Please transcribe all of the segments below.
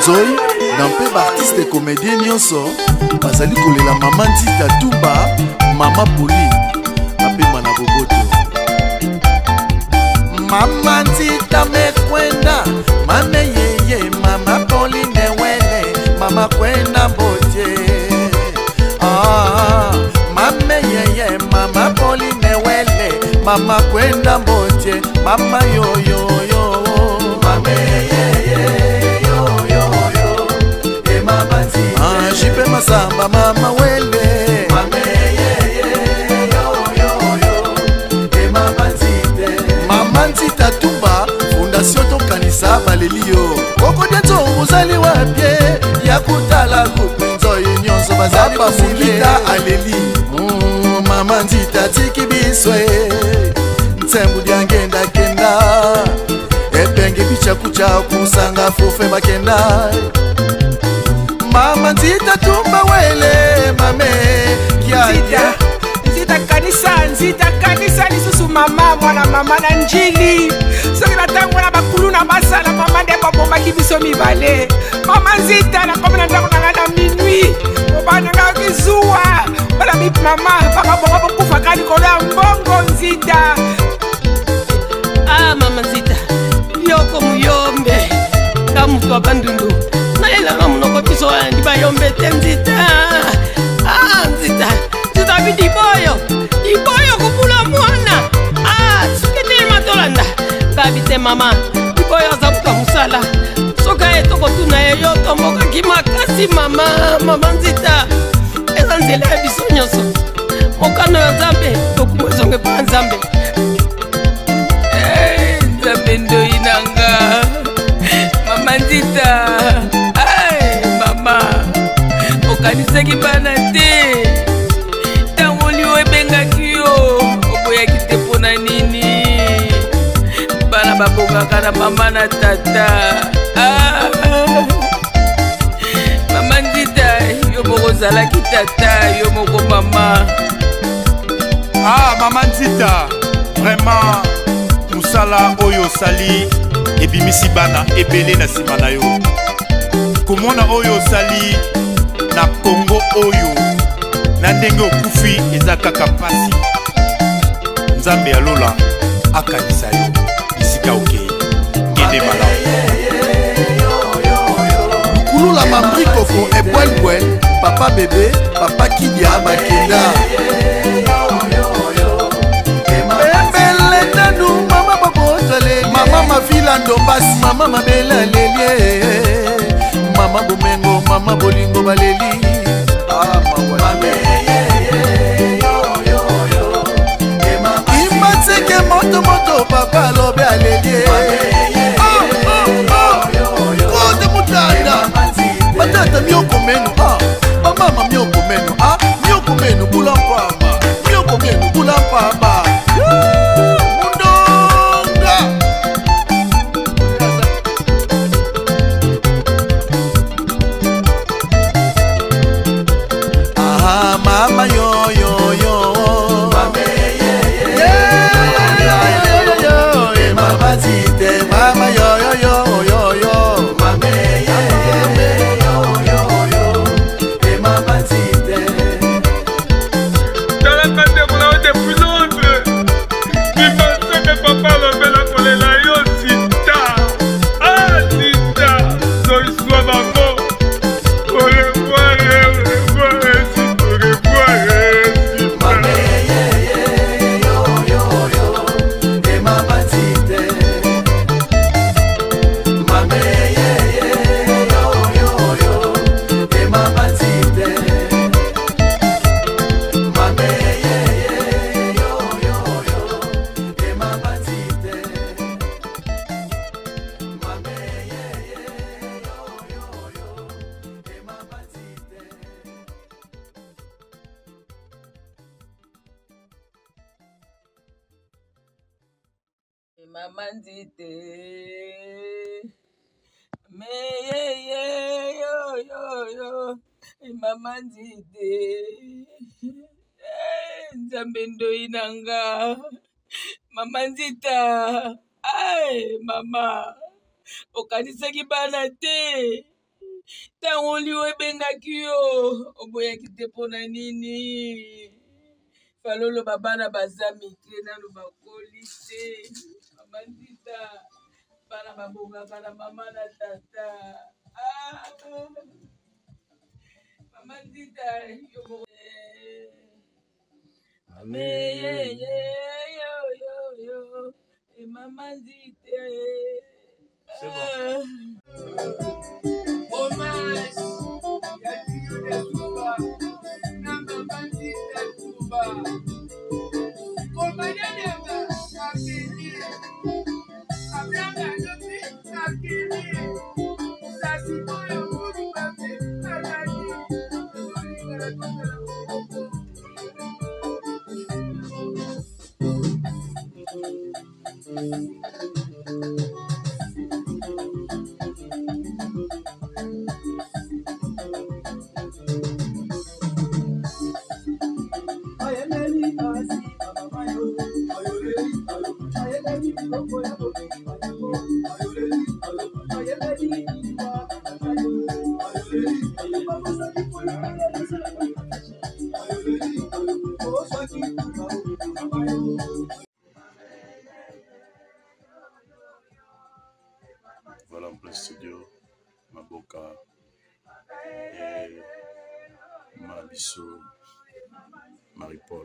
Nzoy dans peu d'artistes et comédiens nyonso bazali kolela Mama Nzita Tumba Mama Poli apema na boboto Mama Nzita mekwenda mame yeye Mama Poli newele Mama kwenda bote mame yeye Mama Poli newele Mama kwenda bote Mama yo yo yo mame yeye yo yo yo Mama Nzita jipe masamba Mama wele mame yeye yo yo yo Mama Nzita Mama Nzita Tumba Fondation Tokanisa Balelio Koko Deto Muzali wapye Yakutala kupinzo Nyonso bazali basilita aleli Mama Nzita tiki biswe Ntembu diangenda kenda Epenge bicha kucha kusanga fufe bakenda Mama Nzita Tumba wele mame Nzita Nzita kanisa lisusu mama mwana mama na njili soki natango na bakulu na basala mama nde babomaki biso mibale Mama Nzita na komi na ndako nanga na minuit obananga kizuwa wala mi mama bakabonga bokufaka likolo ya mbongo Nzita Mama Nzita yoko muyombe nga mutu wa bandundu nayelanga munoko biso wana ndi bayombe te Nzita Nzita bidi iboyo kupula mwana sukete matolanda ngabite mama iboyo azabuka musala soka etoko tuna yeyo tomboka kimakasi mama Nzita eza nzela ya biso nyonso mokano ya Nzambe tokumwezonge pa Nzambe Nzambe ndoi nanga Mama Nzita mama okanisaki bana te ntango liyo ebengaki yo oboyaki te mpo na nini bana babongaka na mama na tata Mama Nzita yo moko ozalaki tata yo moko mama Mama Nzita vraiment musala oyo sali ebimisi bana ebele na nsima na yo komona oyo osali na Kongo oyo na ndenge okufi eza kaka pasi Nzambe alola akanisa yo bisika okei ngende malamu Kulula mambrikoko ebwelbwel Papa bébé Papa Kidia bakenda Embele tanu Mama babotole Mama mavila ndombasi Mama mabela lelie Mama bumengo Mama bolingo baleli Imateke moto Papa lobe alelie Kote mutanda Matata mioko menu Mama mioko menu Mioko menu bula mpamba Mioko menu bula mpamba Mundonga Mama yo yo yo Mama Mama Nzita Mama yo yo yo yo yo Mama Mama Nzita Dans la tête on a été plus longue il pensait que papa l'avait la kolela yo Nzita Nzita so histoire d'enfant au revoir Mama Nzita yo Mama Nzita Nzambe ndoi nanga Mama Nzita mama okanisaki bana te Ntango liwa ebengaki yo oboyaki te mpona nini falolo babana baza mike nano bakoli te mama Nzita bana babongaka na mama na tata mama Nzita mama Nzita c'est bon. Hommage ya Dio de Touba na mama Nzita Touba Komanyanga akili abranga lopi akili sasiko yo muri babe alali Voilà en plein studio, Maboka et Marabiso, Marie-Paul.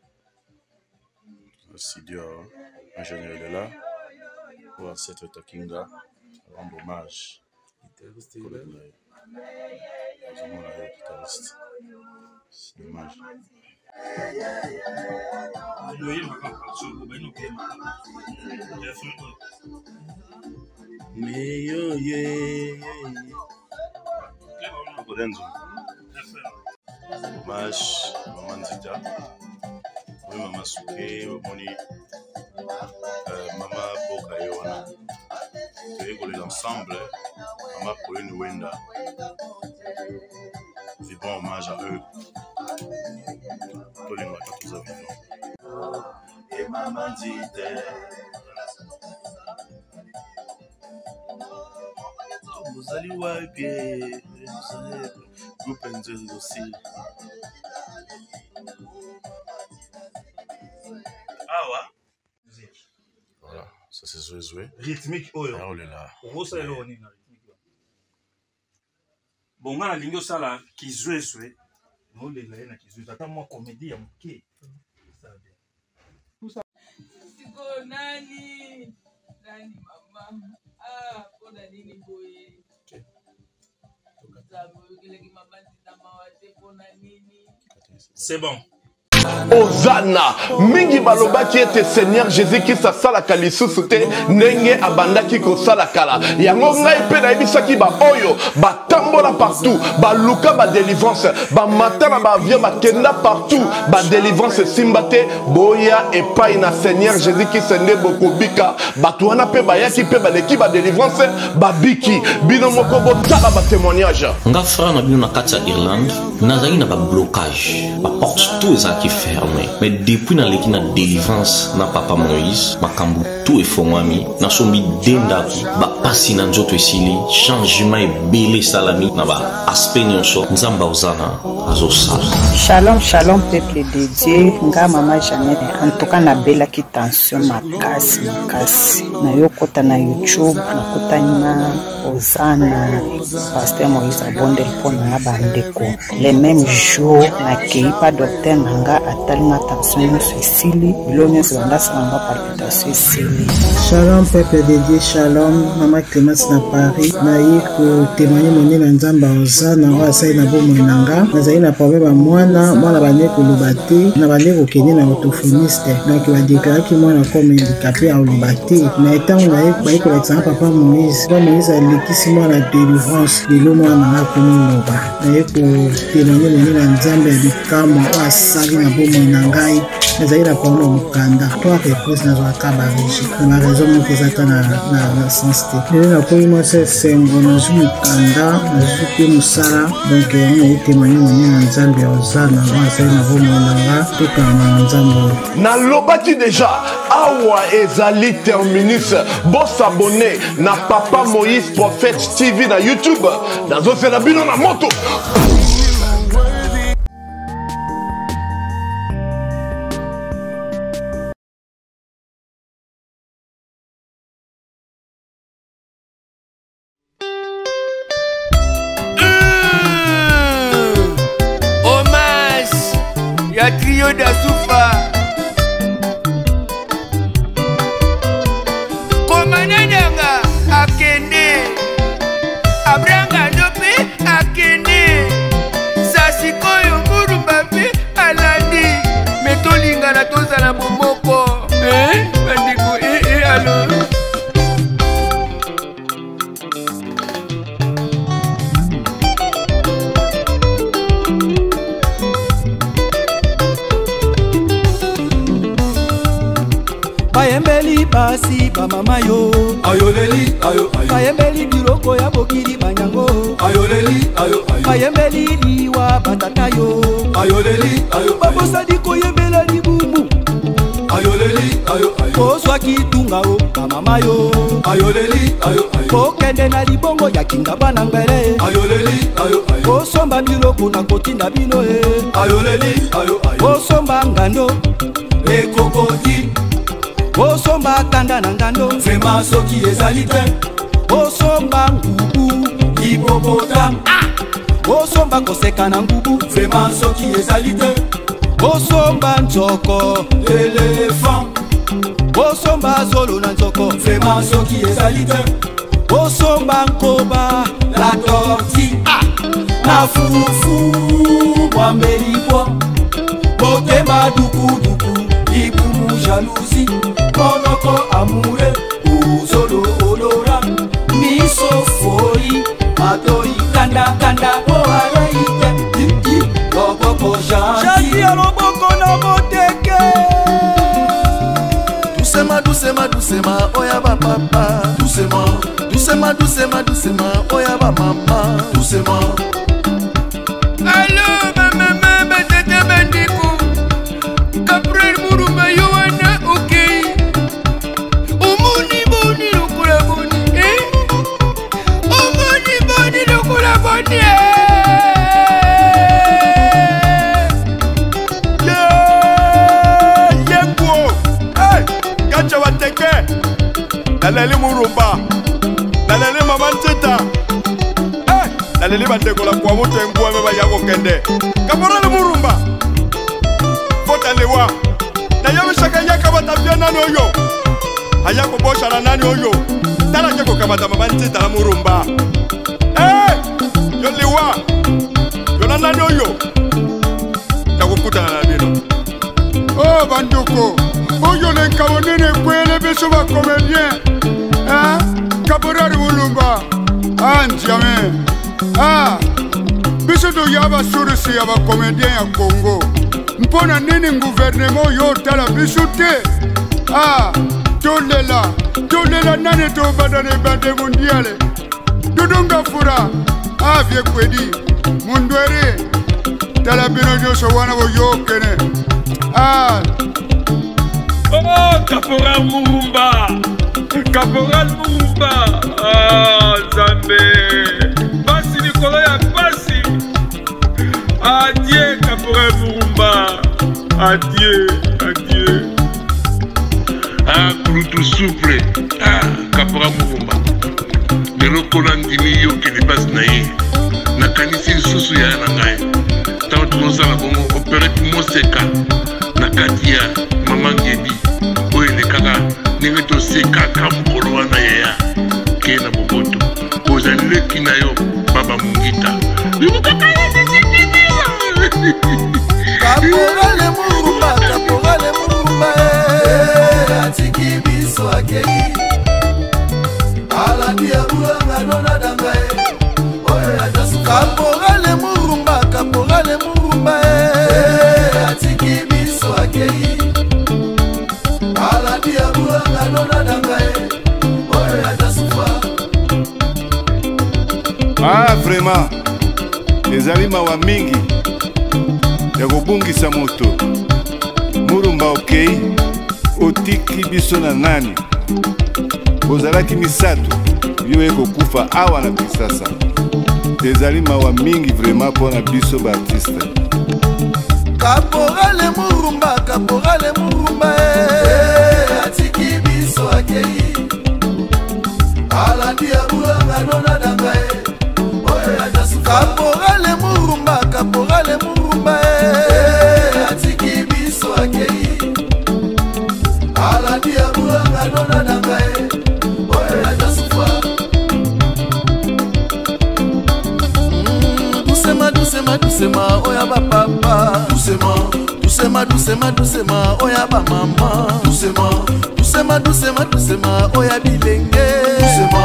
Le studio, ingénieur de là, pour Ancêtre Takinga, rendre hommage. C'est dommage. Mais yo, hommage, Maman Nzita, oui, Maman Souké, Moni, Maman Boka Yoana. Tu es l'ensemble, Maman Pauline Wenda. Vibrant hommage à eux. Tous les mois, tous à vivant. Et Maman Nzita. Vous allez voir que vous pensez aussi. Ah ouais? Voilà, ça c'est joué. Rythmique, oh là. Oh là là. Rosa et l'oni na rythmique. Bon, on a l'ingo sala qui joué. Non, les là, qui joué. Attends, moi, comédie, ok. Ça va bien. Tout ça. Siko nani mama pona nini boye c'est bon. Ozana mingi balobaki ete Seigneur Jésus-Christ asalaka lisusu te ndenge abandaki kosala kala yango ngai mpe nayebisaki baoyo batambola partout baluka badelivrance bamata na baavion bakenda partout badelivrance esimba te boya epai na Seigneur Jésus-Christ nde bokobika bato wana mpe bayaki mpe baleki badelivrance babiki bino moko botala batémoignage nga frère na bino na kati ya Irlande nazali na bablocage baporte tout ezalaki fermé mais depuis na leki na délivrance na papa Moïse makambo tout efongwami nasombi dendaki bapasi na nzoto esili changement ebele esalami na baaspect nyonso nzambe ozana azosala. Shalom shalom peuple de Dieu nga mama Jeannette en tout cas nabelaki tension makasi na yokota na YouTube nakotani na Ozana pasteur Moïse abondeli mpona na bandeko le même jour nakei pa docteur nanga atalinga tension nyonso esili bilo nyonso bandasalanga palpitation esili. Shalom peuple de Dieu, shalom mama Clémence na Paris naye kotémoigner monene na nzambe Ozana ngo asali na bomoi nanga nazali na problème ya mwana bande koloba te na bande kokende na orthophoniste donc badéclaraki mwana comme handicapé aloba te na etango naye kolakisanga papa Moïse alekisi mwana délivrance lelo mwana nanga komiloba naye kotémoigner monene na nzambe ya bikamwa oyo asali na bomoi na ngai nazali na problème ya mokanda 3 reprises nazwaka barigi na baraison moko eza ta na sens te lelo nakomi mwasi esengo nazwi mokanda nazwi mpe mosala donc yango naye témoigner monene na nzambe ya Ozana asali na bomoi na nga tokanga na nzambe oyo nalobaki deja awa ezali terminus bosabone na papa Moïse Prophète TV na YouTube. Nazo c'est la bino na moto. Ya trio d'Asufa Komanadanga akende Abranga dope akende Sasikoyo murumba pe alandi Metolinga na toza na bomoko bandiko alo Bayembeli basi ba mama yo ayoleli ayo ayo bayembeli biloko ya bokili banyango ayoleli ayo ayo bayembeli liwa batata yo ayoleli ayo babosadi koyembela libumu ayoleli ayo ayo koswa kitunga o ba mama yo ayoleli ayo ayo kokende na libongo ya kinga bana mbele ayoleli ayo ayo kosomba biloko na kotinda bino ayoleli ayo ayo kosomba ngando ekokoti Osomba tanda na ngando Vrema soki ezali te Osomba ngubu Hipopotam Osomba koseka na ngubu Vrema soki ezali te Osomba nzoko Elephant Osomba zolo na nzoko Vrema soki ezali te Osomba nkoba La torti Na fufu Mwambeli kwa Botema duku duku Ibumu jalousie Monoko amoureux Uzolo olora Miso foi Matoi kanda kanda Oara ite Loboko janti Jati aloboko na moteke Doucement, doucement, doucement Oya ba papa Doucement, doucement, doucement, doucement Oya ba mama Doucement Allo mama batata bandiko Kaprer murumba yowana okay Omoni boni lokula boni Omoni boni lokula boni Yekuo Gacha wateke Laleli murumba Laleli mamanteta Laleli bandeko la kwa moto engua meba yako kende Kaporale murumba Fota lewa Na yawe shaka yaka batapia nani oyo Hayako bosha na nani oyo Tala keko kamata mamanteta la murumba Yo lewa Yo na nani oyo Nakukuta na nabino Oh banduko Oyo lenka onene kwele beso ba komedien Kaporale murumba Antiame Biso do yaba surisi yaba komedien ya Congo Mpona nini gouvernement yo tala biso te Tolela nane to badane bande mondiale Dudunga fura vie kwedi Mundwere Tala bino joso wana wo yo kene Oh, Caporal Murumba Caporal Murumba Zambe Basi Nicolas ya Basi Adieu Caporal Murumba Adieu, adieu Kulutu souple Caporal Murumba Lelo kolandimi yo kene basi na ye Nakanisi susu ya na ngai Tawa tulosala bongo operate moseka Nakati ya Mama Ngedi Oye nekaka Nenge to seka kamukolo wana ya Ke na boboto Ozaleki na yo Baba Mungita Caporale Murumba Caporale Murumba Atiki biso akei Alandi ya bulanga nona dangae Oye ajasu Caporale Murumba Caporale Murumba Atiki biso akei Alandi ya bulanga nona dangae Oye ajasu Vraiment ezali mawa mingi ya kobungisa moto Murumba okei otiki biso na nani ozalaki misato yo ekokufa awa na Kisasa tezali mawa mingi vraiment mpona biso baartiste. Caporale Murumba atiki biso akei alandi abulanga nona dangae oyo ajasuka. Caporale Murumba atiki biso akei alandi abulanga nona dangae oyo ajasuka. Doucement oya ba papa, doucement oya ba maman, doucement oya bilenge, doucement